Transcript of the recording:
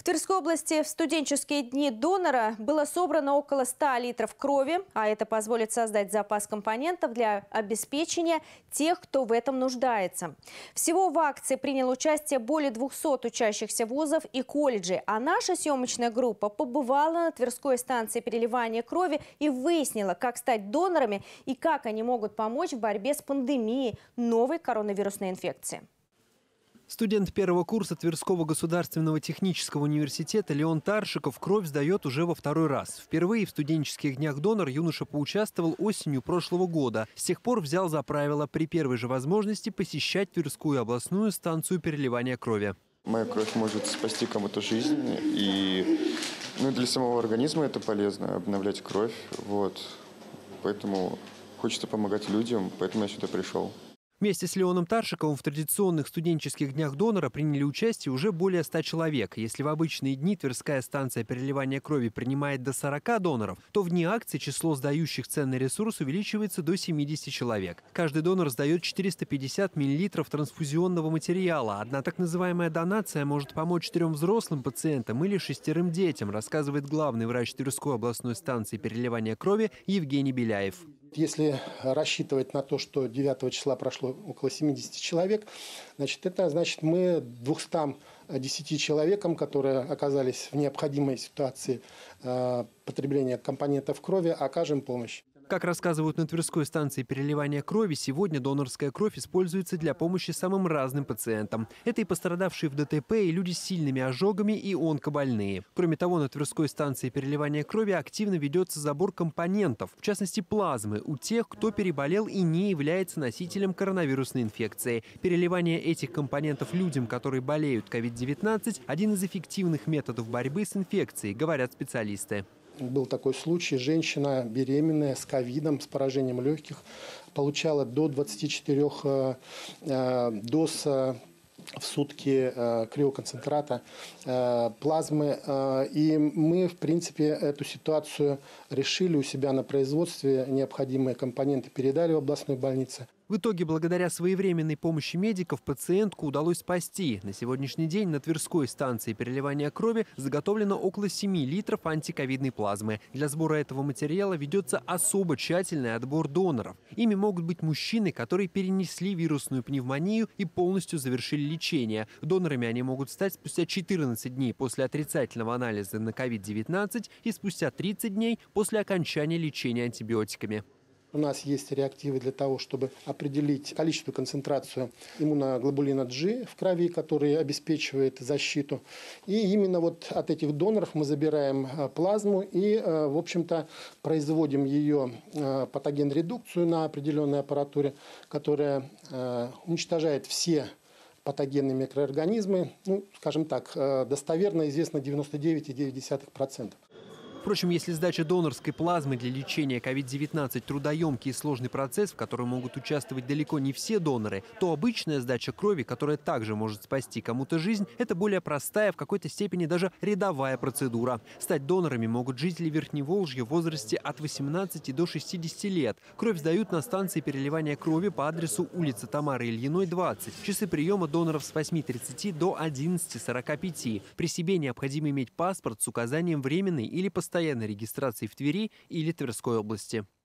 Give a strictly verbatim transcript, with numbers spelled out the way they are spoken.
В Тверской области в студенческие дни донора было собрано около ста литров крови, а это позволит создать запас компонентов для обеспечения тех, кто в этом нуждается. Всего в акции приняло участие более двухсот учащихся вузов и колледжей, а наша съемочная группа побывала на Тверской станции переливания крови и выяснила, как стать донорами и как они могут помочь в борьбе с пандемией новой коронавирусной инфекции. Студент первого курса Тверского государственного технического университета Леон Таршиков кровь сдает уже во второй раз. Впервые в студенческих днях донор юноша поучаствовал осенью прошлого года. С тех пор взял за правило при первой же возможности посещать Тверскую областную станцию переливания крови. Моя кровь может спасти кому-то жизнь, и ну, для самого организма это полезно, обновлять кровь. Вот. Поэтому хочется помогать людям, поэтому я сюда пришел. Вместе с Леоном Таршиковым в традиционных студенческих днях донора приняли участие уже более ста человек. Если в обычные дни Тверская станция переливания крови принимает до сорока доноров, то в дни акции число сдающих ценный ресурс увеличивается до семидесяти человек. Каждый донор сдает четыреста пятьдесят миллилитров трансфузионного материала. Одна так называемая донация может помочь трем взрослым пациентам или шестерым детям, рассказывает главный врач Тверской областной станции переливания крови Евгений Беляев. Если рассчитывать на то, что девятого числа прошло около семидесяти человек, значит, это значит мы двумстам десяти человекам, которые оказались в необходимой ситуации э, потребления компонентов крови, окажем помощь. Как рассказывают на Тверской станции переливания крови, сегодня донорская кровь используется для помощи самым разным пациентам. Это и пострадавшие в ДТП, и люди с сильными ожогами, и онкобольные. Кроме того, на Тверской станции переливания крови активно ведется забор компонентов, в частности плазмы, у тех, кто переболел и не является носителем коронавирусной инфекции. Переливание этих компонентов людям, которые болеют ковид девятнадцать, один из эффективных методов борьбы с инфекцией, говорят специалисты. Был такой случай, женщина беременная с ковидом, с поражением легких, получала до двадцати четырёх э, доз э, в сутки э, криоконцентрата э, плазмы. Э, и мы, в принципе, эту ситуацию решили у себя на производстве. Необходимые компоненты передали в областную больницу. В итоге, благодаря своевременной помощи медиков, пациентку удалось спасти. На сегодняшний день на Тверской станции переливания крови заготовлено около семи литров антиковидной плазмы. Для сбора этого материала ведется особо тщательный отбор доноров. Ими могут быть мужчины, которые перенесли вирусную пневмонию и полностью завершили лечение. Донорами они могут стать спустя четырнадцать дней после отрицательного анализа на ковид девятнадцать и спустя тридцать дней после окончания лечения антибиотиками. У нас есть реактивы для того, чтобы определить количество, концентрацию иммуноглобулина G в крови, который обеспечивает защиту. И именно вот от этих доноров мы забираем плазму и, в общем-то, производим ее патоген-редукцию на определенной аппаратуре, которая уничтожает все патогенные микроорганизмы. Ну, скажем так, достоверно известно девяносто девять целых девять десятых процента. Впрочем, если сдача донорской плазмы для лечения ковид девятнадцать трудоемкий и сложный процесс, в котором могут участвовать далеко не все доноры, то обычная сдача крови, которая также может спасти кому-то жизнь, это более простая, в какой-то степени даже рядовая процедура. Стать донорами могут жители Верхневолжья в возрасте от восемнадцати до шестидесяти лет. Кровь сдают на станции переливания крови по адресу улица Тамары Ильиной, двадцать. Часы приема доноров с восьми тридцати до одиннадцати сорока пяти. При себе необходимо иметь паспорт с указанием временной или постоянной постоянной регистрации в Твери или Тверской области.